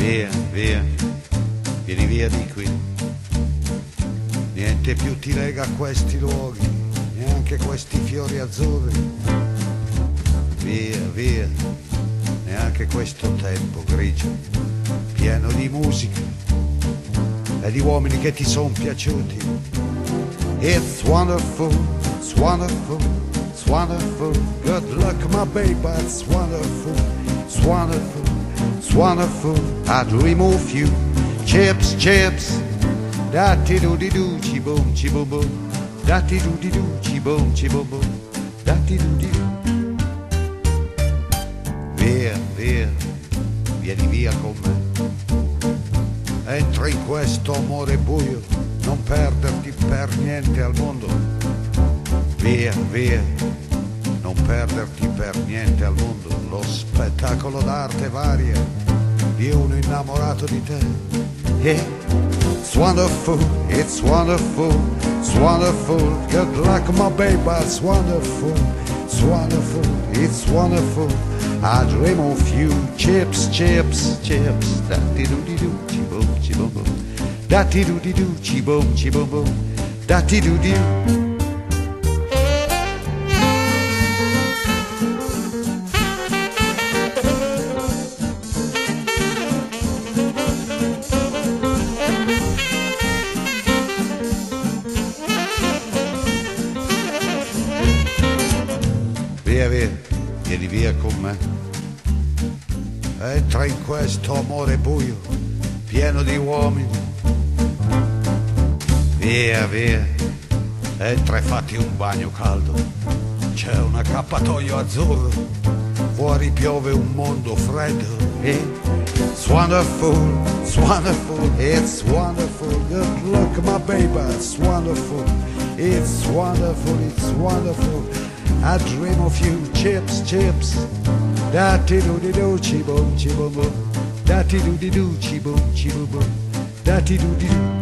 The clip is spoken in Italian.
Via, via, vieni via di qui. Niente più ti lega a questi luoghi, neanche questi fiori azzurri. Via, via, neanche questo tempo grigio, pieno di musica e di uomini che ti son piaciuti. It's wonderful, it's wonderful, it's wonderful. Good luck my baby, it's wonderful, it's wonderful, it's wonderful. I dream of you. Chips, chips, da-ti-do-di-do, chi-boom, chi-boom-boom, da-ti-do-di-do, chi-boom, chi-boom-boom, da-ti-do-di-do. Via, via, vieni via con me. Entra in questo amore buio, non perderti per niente al mondo. Via, via, non perderti per niente al mondo. Lo spettacolo d'arte varia di uno innamorato di te. Yeah. It's wonderful, it's wonderful, it's wonderful. Good luck my baby, it's wonderful, it's wonderful, it's wonderful. I dream of you. Chips, chips, chips, da-ti-do-di-do, chi-boom, chi-boom-boom, da-ti-do-di-do, chi-boom, chi-boom-boom, da-ti-do-di-do. Via, via, vieni via con me. Entra in questo amore buio, pieno di uomini. Via, via, entra e fatti un bagno caldo. C'è un accappatoio azzurro, fuori piove un mondo freddo. It's wonderful, it's wonderful, it's wonderful. Good luck my baby, it's wonderful, it's wonderful, it's wonderful. I dream of you. Chips, chips, da-ti-do-di-do, chi-boom, chi-boom-boom, da-ti-do-di-do, chi-boom, chi-boom-boom, da-ti-do-di-do.